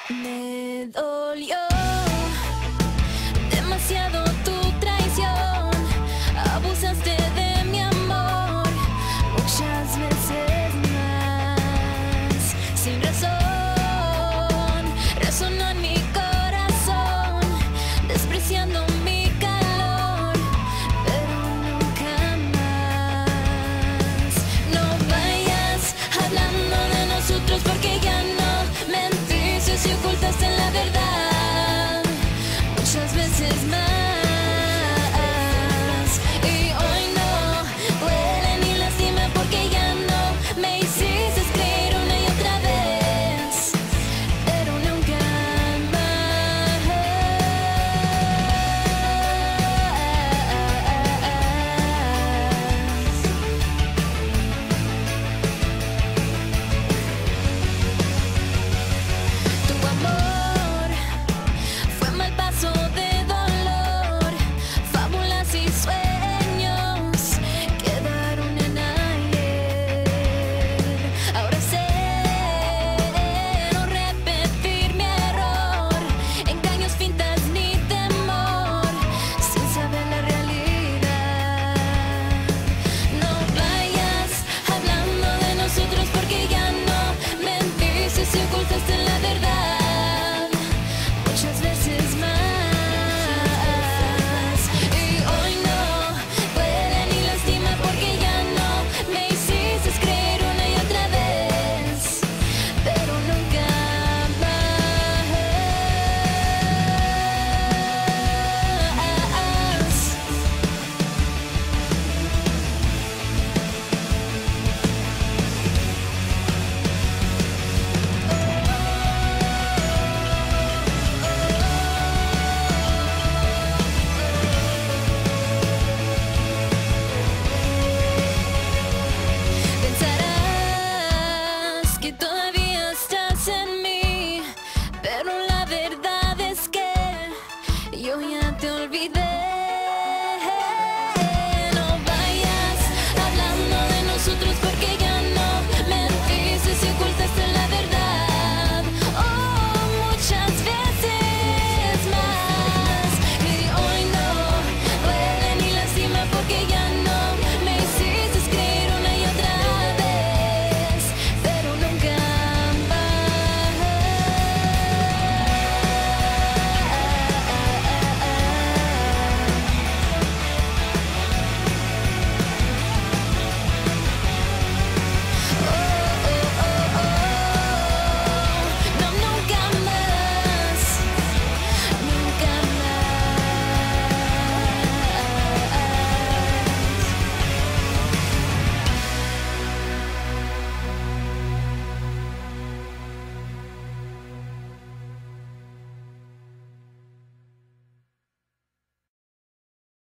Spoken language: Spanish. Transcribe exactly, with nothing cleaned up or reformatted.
Me dolió demasiado tu traición, abusaste de mi amor muchas veces más, sin razón, resonó en mi corazón, despreciando mi calor, pero nunca más. No vayas hablando de nosotros porque ya no mentiste si ocultaste la verdad muchas veces más. Y hoy no duele ni lastima porque ya no me hiciste creer una y otra vez, pero nunca más. Tu amor fue mal paso de dolor, fábulas y sueños quedaron en ayer. Ahora sé no repetir mi error, engaños, fintas ni temor, sin saber la realidad. No vayas hablando de nosotros porque ya no mentiste si ocultaste la verdad muchas veces más. Y hoy no duele ni lastima porque ya no me hiciste creer una y otra vez, pero nunca más. Pensarás que todavía estás en mí, pero la verdad es que yo ya te olvidé.